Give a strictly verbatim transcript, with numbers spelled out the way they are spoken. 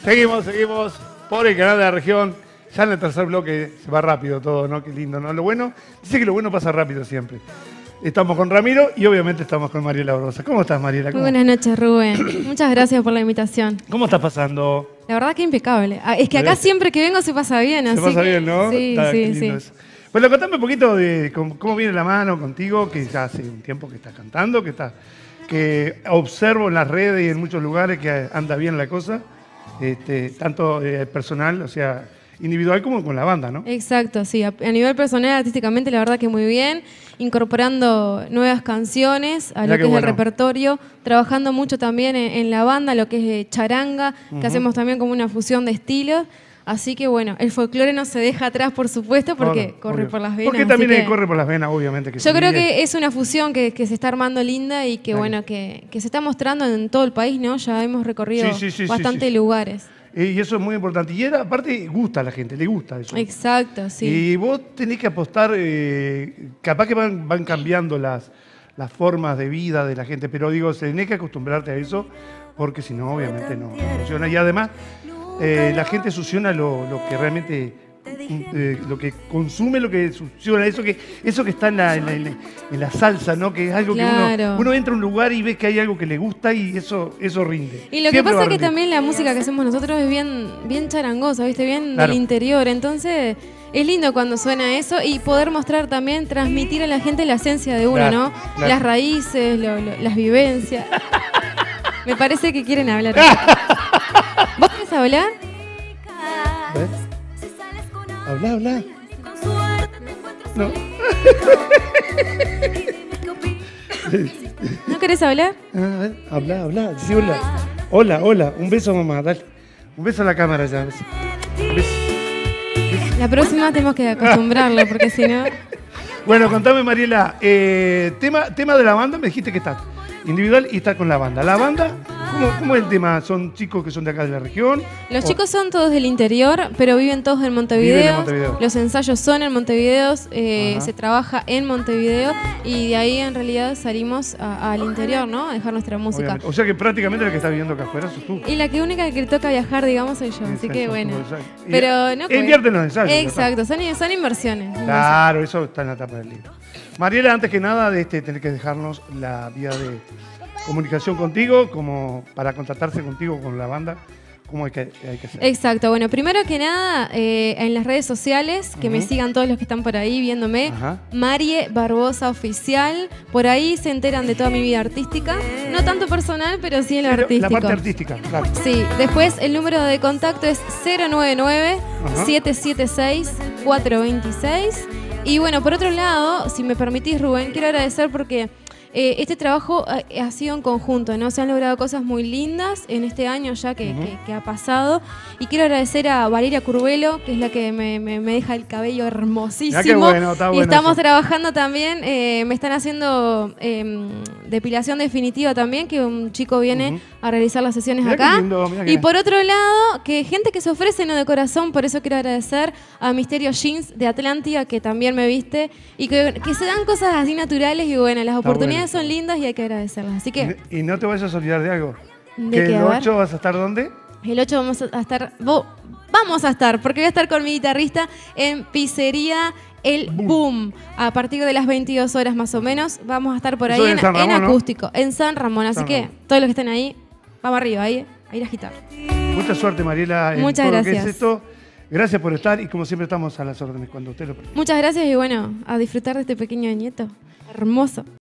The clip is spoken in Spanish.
Seguimos, seguimos por el canal de la región. Ya en el tercer bloque se va rápido todo, ¿no? Qué lindo, ¿no? Lo bueno, dice que lo bueno pasa rápido siempre. Estamos con Ramiro y obviamente estamos con Mariela Barbosa. ¿Cómo estás, Mariela? Muy buenas noches, Rubén. Muchas gracias por la invitación. ¿Cómo estás pasando? La verdad que impecable. Ah, es que acá siempre que vengo se pasa bien. Se así pasa que... bien, ¿no? Sí, Está, sí, sí. Eso. Bueno, contame un poquito de cómo, cómo viene la mano contigo, que ya hace un tiempo que estás cantando, que, estás, que observo en las redes y en muchos lugares que anda bien la cosa, este, tanto eh, personal, o sea, individual como con la banda, ¿no? Exacto, sí. A, a nivel personal, artísticamente, la verdad que muy bien. Incorporando nuevas canciones a Mirá lo que es bueno. el repertorio. Trabajando mucho también en, en la banda, lo que es eh, charanga, uh-huh. que hacemos también como una fusión de estilos. Así que bueno, el folclore no se deja atrás, por supuesto, porque no, corre obvio. por las venas. Porque también que corre por las venas, obviamente. Que yo sí, creo es. que es una fusión que, que se está armando linda y que Dale. bueno, que, que se está mostrando en todo el país, ¿no? Ya hemos recorrido sí, sí, sí, bastantes sí, sí. lugares. Y eso es muy importante. Y era, aparte, gusta a la gente, le gusta eso. Exacto, sí. Y vos tenés que apostar, eh, capaz que van, van cambiando las, las formas de vida de la gente, pero digo, tenés que acostumbrarte a eso, porque si no, obviamente no funciona. Y además, eh, la gente succiona lo, lo que realmente, eh, lo que consume, lo que succiona, eso que, eso que está en la, en, la, en la salsa, ¿no? Que es algo claro. que uno, uno entra a un lugar y ve que hay algo que le gusta y eso, eso rinde. Y lo Siempre que pasa es que rendir. también la música que hacemos nosotros es bien, bien charangosa, ¿viste? Bien Claro. del interior. Entonces, es lindo cuando suena eso y poder mostrar también, transmitir a la gente la esencia de uno, Claro, ¿no? claro. Las raíces, lo, lo, las vivencias. Me parece que quieren hablar. ¿Vos querés hablar? ¿Ves? Habla, habla. No. ¿No querés hablar? A ver, habla, habla. Sí, hola. Hola, hola. Un beso, mamá. Dale. Un beso a la cámara ya. Un beso. Un beso. La próxima tenemos que acostumbrarlo, porque si no... Bueno, contame, Mariela. Eh, tema, tema de la banda, me dijiste que está individual y está con la banda. ¿La banda? ¿Cómo, cómo es el tema? ¿Son chicos que son de acá de la región? Los o... chicos son todos del interior, pero viven todos en Montevideo. Viven en Montevideo. Los ensayos son en Montevideo, eh, Ajá. se trabaja en Montevideo y de ahí en realidad salimos a, al interior, ¿no? A dejar nuestra música. Obviamente. O sea que prácticamente la que está viviendo acá afuera sos tú. Y la que única que le toca viajar, digamos, soy yo. Así Exacto, que bueno. exacto. Pero no. Invierte en los ensayos. Exacto, son, son inversiones. Claro, eso está en la tapa del libro. Mariela, antes que nada, de este, tenés que dejarnos la vía de comunicación contigo, como para contactarse contigo con la banda, ¿cómo hay que, hay que hacer? Exacto, bueno, primero que nada, eh, en las redes sociales, que uh-huh. me sigan todos los que están por ahí viéndome, uh-huh. Marie Barbosa Oficial, por ahí se enteran de toda mi vida artística, no tanto personal, pero sí en lo sí, artístico. La parte artística, claro. Sí, después el número de contacto es cero nueve nueve, siete siete seis, cuatro dos seis. Y bueno, por otro lado, si me permitís, Rubén, quiero agradecer porque eh, este trabajo ha, ha sido en conjunto, ¿no? Se han logrado cosas muy lindas en este año ya que, uh-huh. que, que ha pasado. Y quiero agradecer a Valeria Curvelo, que es la que me, me, me deja el cabello hermosísimo. Qué bueno, está bueno y estamos eso. trabajando también, eh, me están haciendo eh, depilación definitiva también, que un chico viene uh-huh. a realizar las sesiones mirá acá. Lindo, y por otro lado, que gente que se ofrece, no de corazón, por eso quiero agradecer a Misterio Jeans de Atlántida, que también me viste, y que, que se dan cosas así naturales y bueno, las está oportunidades bueno. son lindas y hay que agradecerlas. Así que... Y no te vayas a olvidar de algo. ¿De que qué, el ocho vas a estar ¿dónde? El ocho vamos a estar... Vamos a estar, porque voy a estar con mi guitarrista en Pizzería El Boom. Boom. A partir de las veintidós horas más o menos, vamos a estar por ahí en, en, Ramón, en acústico, ¿no? En San Ramón. Así San que Ramón. Todos los que estén ahí, vamos arriba, ahí, a ir a agitar. Mucha suerte, Mariela. En Muchas todo gracias. Lo que es esto. Gracias por estar y como siempre estamos a las órdenes cuando usted lo permita. Muchas gracias y bueno, a disfrutar de este pequeño nieto. Hermoso.